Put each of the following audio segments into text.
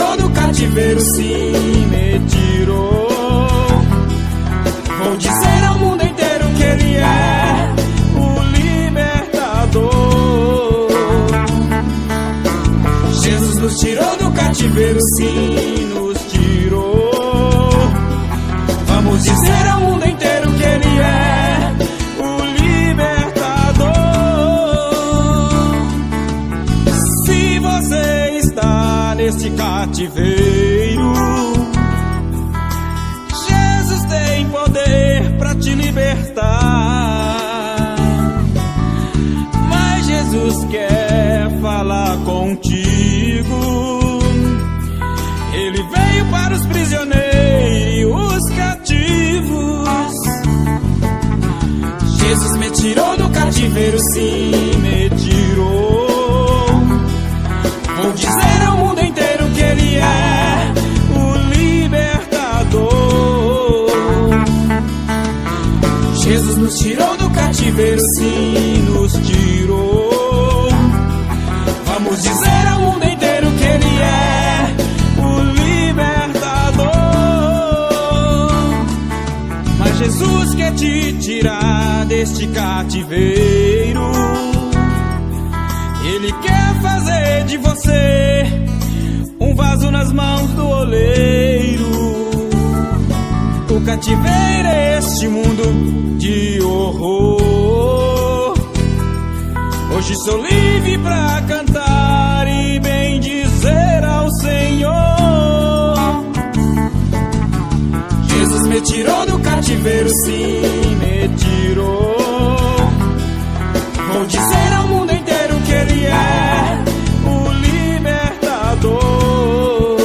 tirou do cativeiro, sim, me tirou. Vou dizer ao mundo inteiro que Ele é o libertador. Jesus nos tirou do cativeiro, sim, nos tirou. Vamos dizer ao mundo inteiro que Ele é o libertador. Se você está neste cativeiro, Jesus tem poder para te libertar. Mas Jesus quer falar contigo. Ele veio para os prisioneiros, os cativos. Jesus me tirou do cativeiro, sim, me tirou. Vou dizer ao mundo inteiro que Ele é o libertador. Jesus nos tirou do cativeiro, sim, nos tirou. Vamos dizer ao mundo inteiro que Ele é o libertador. Mas Jesus quer te tirar deste cativeiro. Ele quer fazer de você um vaso nas mãos do oleiro. O cativeiro é este mundo de horror. Hoje sou livre pra cantar e bem dizer ao Senhor. Jesus me tirou do cativeiro, sim, me tirou. Vou dizer ao mundo inteiro que Ele é o libertador.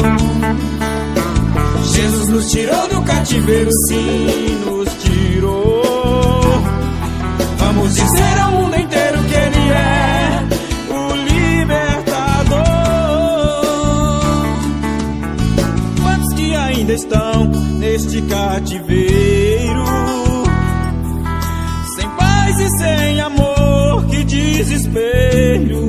Jesus nos tirou do cativeiro, sim, nos tirou. Vamos dizer ao mundo inteiro que Ele é o libertador. Quantos que ainda estão neste cativeiro, sem paz e sem amor, que desespero.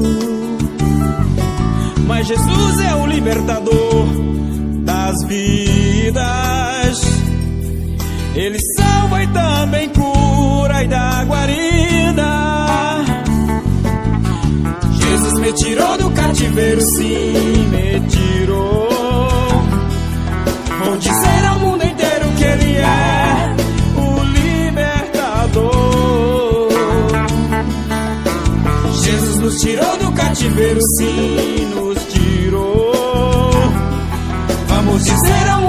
Mas Jesus é o libertador das vidas. Ele salva e também cura e dá guarida. Jesus me tirou do cativeiro, sim, me tirou. Vou dizer ao mundo inteiro que Ele é o libertador. Jesus nos tirou do cativeiro, sim, nos tirou. Vamos dizer ao